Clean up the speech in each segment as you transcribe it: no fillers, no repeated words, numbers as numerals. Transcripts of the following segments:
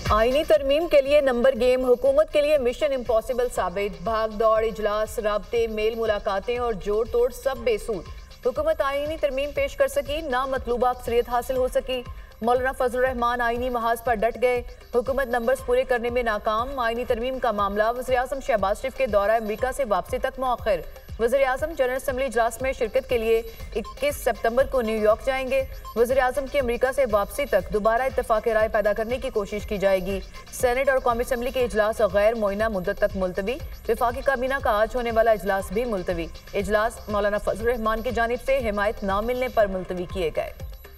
आईनी तरमीम के लिए नंबर गेम हुकूमत के लिए मिशन इम्पॉसिबल साबित। भाग दौड़, इजलास, राब्ते, मेल मुलाकातें और जोड़ तोड़ सब बेसूद। हुकूमत आईनी तरमीम पेश कर सकी, ना मतलूबा अक्सरियत हासिल हो सकी। मौलाना फजल रहमान आईनी महाज पर डट गए, हुकूमत नंबर्स पूरे करने में नाकाम। आईनी तरमीम का मामला वज़ीर-ए-आज़म शहबाज शरीफ के दौरा अमरीका से वापसी तक मौखर। वज़ीर-ए-आज़म जनरल असम्बली इजलास में शिरकत के लिए 21 सितंबर को न्यूयॉर्क जाएंगे। वज़ीर-ए-आज़म की अमरीका से वापसी तक दोबारा इत्तफाक़ राय पैदा करने की कोशिश की जाएगी। सेनेट और कौमी असम्बली के इजलास गैर मुअय्यना मुद्दत तक मुलतवी। वफाकी काबीना का आज होने वाला इजलास भी मुलतवी। इजलास मौलाना फजल रहमान की जानिब से हिमायत न मिलने पर मुलतवी किए गए।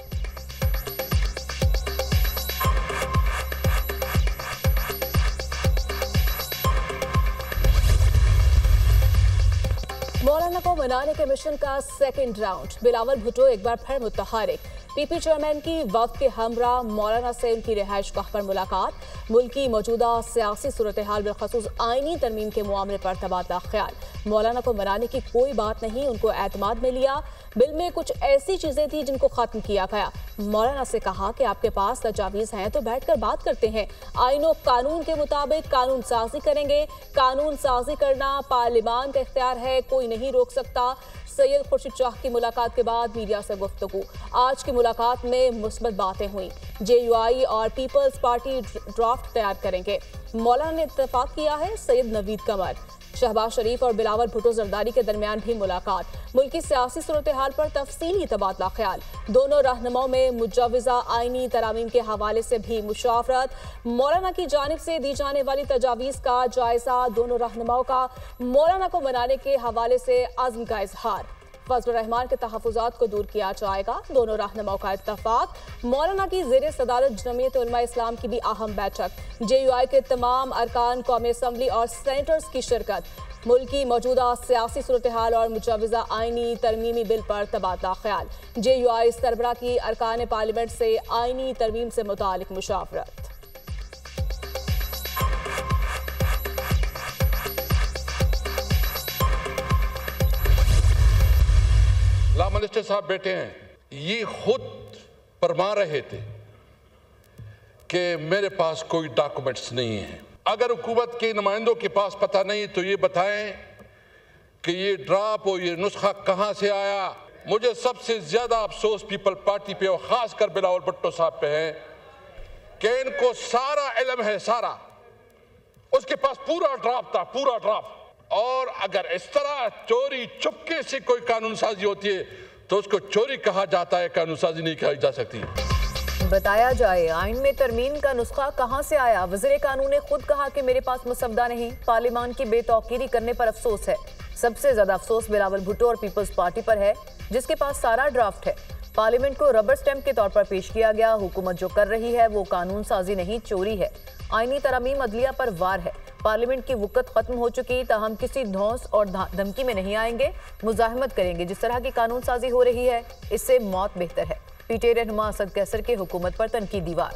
मौलाना को मनाने के मिशन का सेकंड राउंड। बिलावल भुट्टो एक बार फिर मुतहरिक। पीपी चेयरमैन की वफ्द के हमरा मौलाना से उनकी रिहाइश गाह पर मुलाकात। मुल्क की मौजूदा सियासी सूरत हाल बिलखसूस आईनी तरमीम के मामले पर तबादला ख्याल। मौलाना को मनाने की कोई बात नहीं, उनको एतमाद में लिया। बिल में कुछ ऐसी चीजें थी जिनको खत्म किया गया। मौलाना से कहा कि आपके पास तजावीज़ हैं तो बैठकर बात करते हैं। आईन और कानून के मुताबिक कानून साजी करेंगे। कानून साजी करना पार्लियामान का इख्तियार है, कोई नहीं रोक सकता। सैयद खुर्शीद शाह की मुलाकात के बाद मीडिया से गुफ्तगू। आज की मुलाकात में मुस्बत बातें हुई। JUI और पीपल्स पार्टी ड्राफ्ट तैयार करेंगे। मौलाना ने इत्तेफाक किया है सैयद नवीद कमर। शहबाज शरीफ और बिलावल भुट्टो जरदारी के दरमियान भी मुलाकात। मुल्क की सियासी सूरत हाल पर तफसीली तबादला ख्याल। दोनों रहनुमाओं में मुजव्वज़ा आईनी तरामीम के हवाले से भी मुशावरत। मौलाना की जानिब से दी जाने वाली तजावीज़ का जायजा। दोनों रहनुमाओं का मौलाना को मनाने के हवाले से अज़्म का इजहार। फजल रहमान के तहफ़्फ़ुज़ात को दूर किया जाएगा। दोनों रहनुमाओं का इत्तफाक। मौलाना की ज़ेर सदारत जमीयत उलमा इस्लाम की भी अहम बैठक। JUI के तमाम अरकान, कौमी असम्बली और सेनेटर्स की शिरकत। मुल्क की मौजूदा सियासी सूरत हाल और मुजव्वज़ा आईनी तरमीमी बिल पर तबादला ख्याल। JUI सरबराह की अरकान पार्लियामेंट से आईनी तरमीम से मुतालिक मुशावरत। ला मिनिस्टर साहब बैठे हैं, ये खुद फरमा रहे थे कि मेरे पास कोई डॉक्यूमेंट्स नहीं है। अगर हुकूमत के नुमाइंदों के पास पता नहीं तो ये बताएं कि ये ड्राफ्ट और ये नुस्खा कहां से आया। मुझे सबसे ज्यादा अफसोस पीपल पार्टी पे और खासकर बिलावल भुट्टो साहब पे है कि इनको सारा इल्म है, सारा उसके पास पूरा ड्राफ्ट था, पूरा ड्राफ्ट। और अगर इस तरह चोरी चुपके से कोई कानून साजी होती है तो उसको चोरी कहा जाता है, कानून साजी नहीं कही जा सकती। बताया जाए आइन में तरमीम का नुस्खा कहां से आया। वज़ीर कानून ने खुद कहा कि मेरे पास मुसवदा नहीं। पार्लियामान की बेतौकीरी करने पर अफसोस है। सबसे ज्यादा अफसोस बिलावल भुट्टो और पीपल्स पार्टी पर है जिसके पास सारा ड्राफ्ट है। पार्लियामेंट को रबर स्टैंप के तौर पर पेश किया गया। हुकूमत जो कर रही है वो कानून साजी नहीं, चोरी है। आईनी तरमीम अदलिया पर वार है। पार्लियामेंट की वक़्त खत्म हो चुकी, ताहम किसी धौंस और धमकी में नहीं आएंगे। मुजाहमत करेंगे। जिस तरह की कानून साजी हो रही है इससे मौत बेहतर है। PTI रहनुमा असद कैसर के हुकूमत पर तनकीदी वार।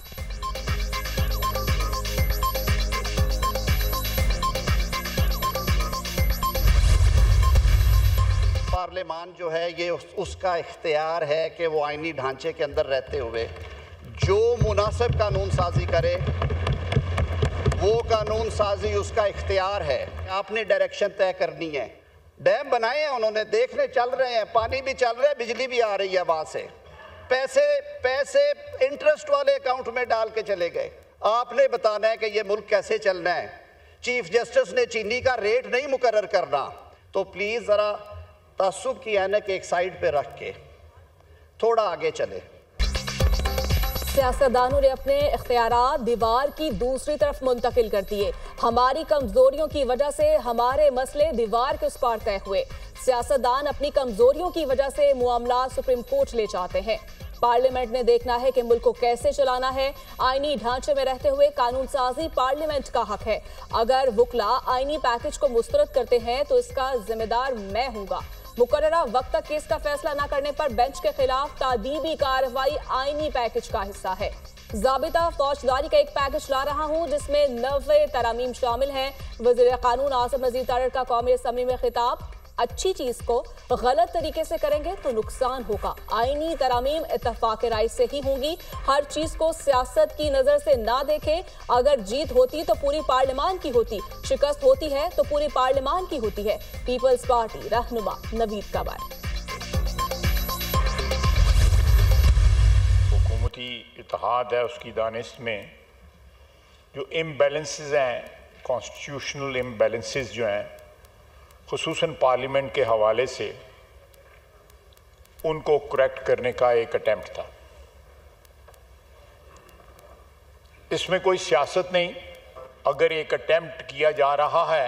पार्लियामान जो है ये उसका इख्तियार है कि वो आईनी ढांचे के अंदर रहते हुए जो मुनासिब कानून साजी करे, वो कानून साजी उसका इख्तियार है। आपने डायरेक्शन तय करनी है। डैम बनाए हैं उन्होंने, देखने चल रहे हैं, पानी भी चल रहा है, बिजली भी आ रही है वहाँ से। पैसे इंटरेस्ट वाले अकाउंट में डाल के चले गए। आपने बताना है कि ये मुल्क कैसे चलना है। चीफ जस्टिस ने चीनी का रेट नहीं मुकर्रर करना, तो प्लीज़ ज़रा तासुब की ऐनक एक साइड पे रख के थोड़ा आगे चले। सियासतदानों ने अपने इख्तियारात दीवार की दूसरी तरफ मुंतकिल कर दिए। हमारी कमजोरियों की वजह से हमारे मसले दीवार के उस पार तय हुए। सियासतदान अपनी कमजोरियों की वजह से मामला सुप्रीम कोर्ट ले जाते हैं। पार्लियामेंट ने देखना है कि मुल्क को कैसे चलाना है। आईनी ढांचे में रहते हुए कानून साजी पार्लियामेंट का हक है। अगर वुकला आईनी पैकेज को मुस्तरद करते हैं तो इसका जिम्मेदार मैं हूँगा। मुकर्ररा वक्त तक केस का फैसला न करने पर बेंच के खिलाफ तादीबी कार्रवाई आईनी पैकेज का हिस्सा है। ज़ाबिता फौजदारी का एक पैकेज ला रहा हूँ जिसमें 90 तरामीम शामिल हैं। वज़ीर कानून आसिम नज़ीर तारड़ का कौमी असम्बली में खिताब। अच्छी चीज को गलत तरीके से करेंगे तो नुकसान होगा। आईनी तरामीम इत्तेफाक राय से ही होंगी। हर चीज को सियासत की नजर से ना देखें। अगर जीत होती तो पूरी पार्लियामान की होती, शिकस्त होती है तो पूरी पार्लियामान की होती है। पीपल्स पार्टी रहनुमा नवीद काबार। हुकूमती इत्तेहाद है, उसकी दानिश में जो इम्बैलेंसेस हैं, कॉन्स्टिट्यूशनल इम्बैलेंसेस जो हैं, खुसूसन पार्लियामेंट के हवाले से उनको करेक्ट करने का एक अटेम्प्ट था। इसमें कोई सियासत नहीं। अगर एक अटेम्प्ट किया जा रहा है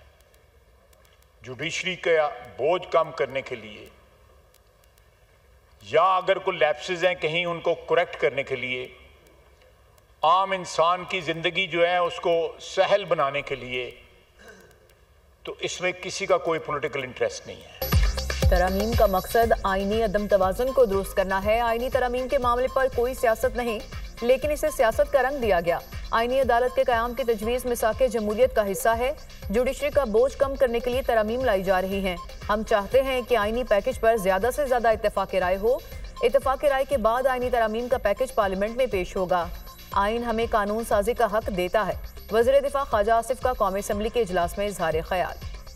जुडिशरी का बोझ कम करने के लिए, या अगर कोई लैप्सेस हैं कहीं उनको करेक्ट करने के लिए, आम इंसान की जिंदगी जो है उसको सहल बनाने के लिए, तो इसमें किसी का कोई पॉलिटिकल इंटरेस्ट नहीं है। तरामीम का मकसद आईनी अदम तवाज़ुन को दुरुस्त करना है। आईनी तरामीम के मामले पर कोई सियासत नहीं, लेकिन इसे सियासत का रंग दिया गया। आईनी अदालत के क़याम की तजवीज़ मिसाक़े जमहूरियत का हिस्सा है। जुडिशरी का बोझ कम करने के लिए तरामीम लाई जा रही हैं। हम चाहते हैं कि आईनी पैकेज पर ज़्यादा से ज़्यादा इत्तेफाक राय हो। इत्तेफाक राय के बाद आईनी तरामीम का पैकेज पार्लियामेंट में पेश होगा। आइन हमें कानून साजी का हक देता है। वज़ीर दिफा ख्वाजा आसिफ का कौमी असम्बली के इजलास में इजहार ख्याल।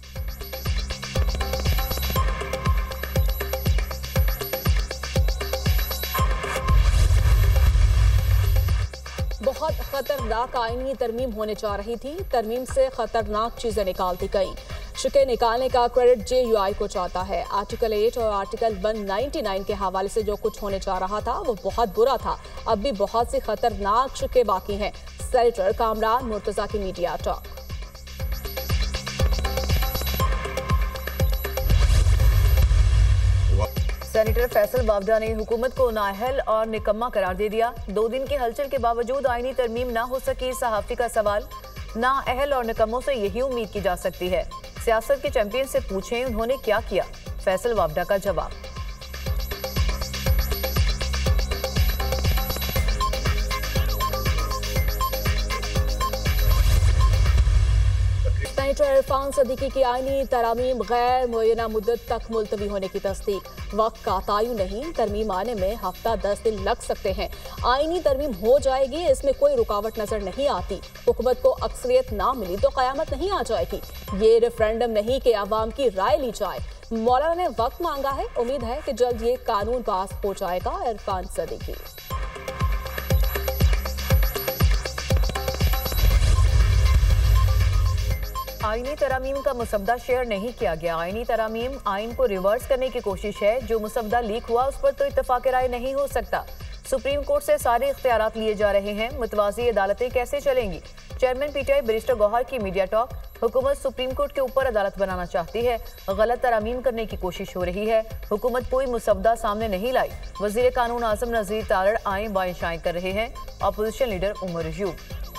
बहुत खतरनाक आईनी तरमीम होने जा रही थी। तरमीम से खतरनाक चीजें निकाल दी गई। शिके निकालने का क्रेडिट JUI को जाता है। आर्टिकल 8 और आर्टिकल 199 के हवाले से जो कुछ होने जा रहा था वो बहुत बुरा था। अब भी बहुत सी खतरनाक शिके बाकी हैं। सेनेटर कामरान मुर्तजा की media talk. Senator Faisal Vawda ने हुकूमत को नाअहल और निकम्मा करार दे दिया। 2 दिन की हलचल के बावजूद आईनी तरमीम ना हो सकी। सहाफ़ी का सवाल, नाअहल और निकम्मों से यही उम्मीद की जा सकती है। सियासत के चैंपियन से पूछें उन्होंने क्या किया। फैसल वावडा का जवाब। सेनेटर इरफान सदीकी की आईनी तरामीम गैर मुअय्यना मुद्दत तक मुलतवी होने की तस्दीक। वक्त का तायुन नहीं, तरमीम आने में हफ्ता 10 दिन लग सकते हैं। आईनी तरमीम हो जाएगी, इसमें कोई रुकावट नजर नहीं आती। हुकूमत को अक्सरियत ना मिली तो क़यामत नहीं आ जाएगी। ये रेफरेंडम नहीं कि आवाम की राय ली जाए। मौलाना ने वक्त मांगा है, उम्मीद है कि जल्द ये कानून पास हो जाएगा। इरफान सदीकी। आईनी तरामीम का मुसवदा शेयर नहीं किया गया। आईनी तरामीम आइन को रिवर्स करने की कोशिश है। जो मुसवदा लीक हुआ उस पर तो इत्तेफाक राय नहीं हो सकता। सुप्रीम कोर्ट से सारे इख्तियारात लिए जा रहे हैं। मुतवाज़ी अदालतें कैसे चलेंगी। चेयरमैन PTI बैरिस्टर गौहर की मीडिया टॉक। हुकूमत सुप्रीम कोर्ट के ऊपर अदालत बनाना चाहती है। गलत तरामीम करने की कोशिश हो रही है। हुकूमत कोई मुसवदा सामने नहीं लाई। वज़ीर कानून आज़म नज़ीर तारड़ आए बाएं शाएं कर रहे हैं। Opposition leader Umar Ayub.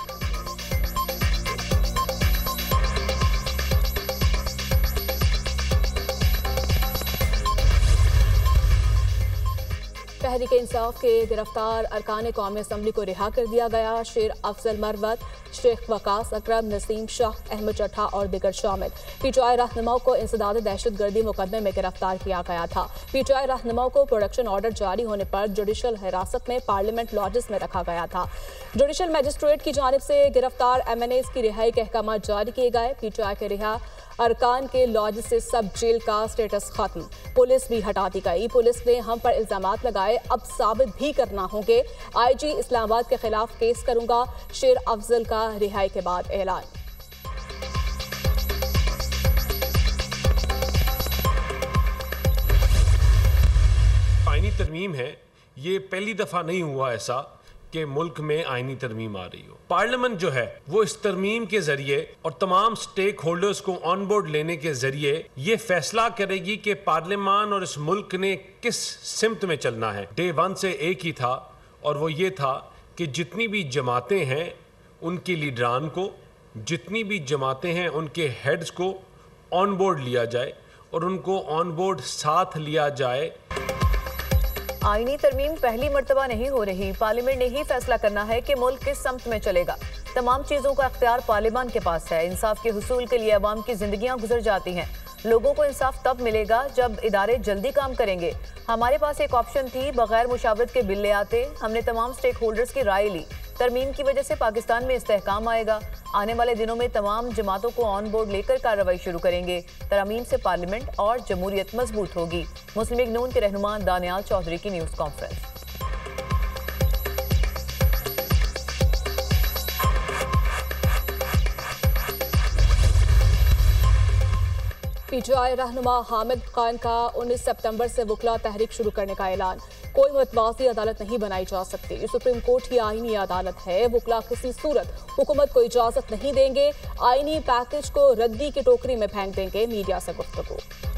तहरीक इंसाफ के गिरफ्तार अरकान कौमी असम्बली को रिहा कर दिया गया। शेर अफजल मरवत, शेख वकास अकरम, नसीम शाह, अहमद चट्ठा और दिगर शामिल। PTI रहनुमाओं को इंसदाद दहशत गर्दी मुकदमे में गिरफ्तार किया गया था। PTI रहनुमाओं को प्रोडक्शन ऑर्डर जारी होने पर जुडिशल हिरासत में पार्लियामेंट लॉजेस में रखा गया था। जुडिशल मजिस्ट्रेट की जानिब से गिरफ्तार MNAs की रिहाई के अहकाम जारी किए गए। PTI के रिहा अरकान के लॉज से सब जेल का स्टेटस खत्म। पुलिस भी हटा दी गई। पुलिस ने हम पर इल्जामात लगाए, अब साबित भी करना होंगे। IG इस्लामाबाद के खिलाफ केस करूंगा। शेर अफजल का रिहाई के बाद ऐलान। आईनी तरमीम है, ये पहली दफा नहीं हुआ ऐसा कि मुल्क में आईनी तरमीम आ रही हो। पार्लियामेंट जो है वो इस तरमीम के जरिए और तमाम स्टेक होल्डर्स को ऑन बोर्ड लेने के जरिए ये फैसला करेगी कि पार्लियामान और इस मुल्क ने किस सिमत में चलना है। डे 1 से एक ही था, और वो ये था कि जितनी भी जमातें हैं उनके लीडरान को, जितनी भी जमातें हैं उनके हेड्स को ऑन बोर्ड लिया जाए और उनको ऑन बोर्ड साथ लिया जाए। आईनी तरमीम पहली मर्तबा नहीं हो रही। पार्लियामेंट ने ही फैसला करना है कि मुल्क किस समत में चलेगा। तमाम चीज़ों का अख्तियार पार्लियामान के पास है। इंसाफ के हुसूल के लिए अवाम की जिंदगियां गुजर जाती हैं। लोगों को इंसाफ तब मिलेगा जब इदारे जल्दी काम करेंगे। हमारे पास एक ऑप्शन थी, बगैर मुशावरत के बिल ले आते। हमने तमाम स्टेक होल्डर्स की राय ली। तरमीम की वजह से पाकिस्तान में इस्तेहकाम आएगा। आने वाले दिनों में तमाम जमातों को ऑन बोर्ड लेकर कार्रवाई शुरू करेंगे। तरमीम से पार्लियामेंट और जमहूरियत मजबूत होगी। मुस्लिम लीग नून के रहनुमा दानियाल चौधरी की न्यूज़ कॉन्फ्रेंस। पीटीआई रहनुमा हामिद खान का 19 सितंबर से वकला तहरीक शुरू करने का ऐलान। कोई मुतवाज़ी अदालत नहीं बनाई जा सकती। ये सुप्रीम कोर्ट की आईनी अदालत है। वकला किसी सूरत हुकूमत को इजाजत नहीं देंगे। आईनी पैकेज को रद्दी की टोकरी में फेंक देंगे। मीडिया से गुफ्तगू।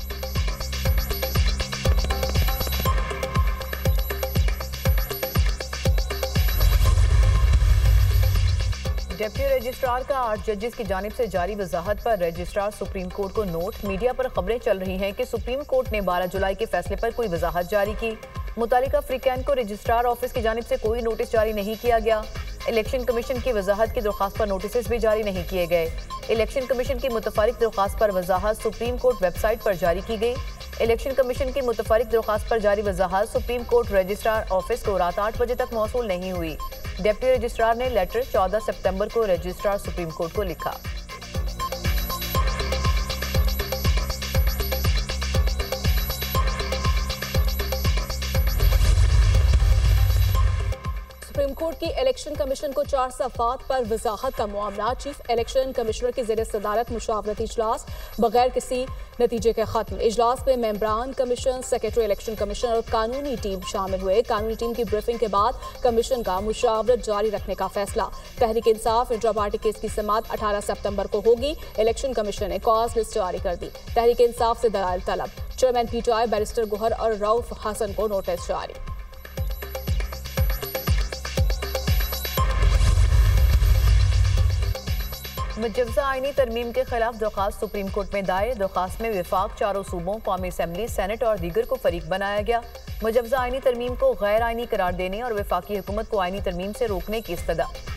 डिप्टी रजिस्ट्रार का 8 जजेस की जानिब से जारी वजाहत पर रजिस्ट्रार सुप्रीम कोर्ट को नोट। मीडिया पर खबरें चल रही हैं कि सुप्रीम कोर्ट ने 12 जुलाई के फैसले पर कोई वजाहत जारी की। मुतालिका फ्रीकैन को रजिस्ट्रार ऑफिस की जानिब से कोई नोटिस जारी नहीं किया गया। इलेक्शन कमीशन की वजाहत की दरख्वास्त पर नोटिस भी जारी नहीं किए गए। इलेक्शन कमीशन की मुतफरिक दरख्वास्त पर वजाहत सुप्रीम कोर्ट वेबसाइट पर जारी की गई। इलेक्शन कमीशन की मुतफरिक दरख्वास्त पर जारी वजाहत सुप्रीम कोर्ट रजिस्ट्रार ऑफिस को रात 8 बजे तक मौसूल नहीं हुई। डिप्टी रजिस्ट्रार ने लेटर 14 सितंबर को रजिस्ट्रार सुप्रीम कोर्ट को लिखा। सुप्रीम कोर्ट की इलेक्शन कमीशन को 4 सफ़ात पर वजाहत का मामला। चीफ इलेक्शन कमिश्नर की ज़ेर सदारत मुशावरती इजलास बगैर किसी नतीजे के खत्म। इजलास में मेंबरान कमीशन, सेक्रेटरी इलेक्शन कमीशन और कानूनी टीम शामिल हुए। कानूनी टीम की ब्रीफिंग के बाद कमीशन का मुशावरत जारी रखने का फैसला। Tehreek Insaf intra party case की समाअत 18 सितंबर को होगी। इलेक्शन कमीशन ने कॉज लिस्ट जारी कर दी। तहरीक इंसाफ से दलाइल तलब। चेयरमैन पीटीआई बैरिस्टर गोहर और रऊफ हसन को नोटिस जारी। मुजव्वज़ा आईनी तरमीम के खिलाफ दरख्वास्त सुप्रीम कोर्ट में दायर। दरख्वास्त में विफाक, चारों सूबों, कौमी असम्बली, सेनेट और दीगर को फरीक बनाया गया। मुजव्वज़ा आईनी तरमीम को गैर आईनी करार देने और वफाकी हुकूमत को आईनी तरमीम से रोकने की इस्तदा।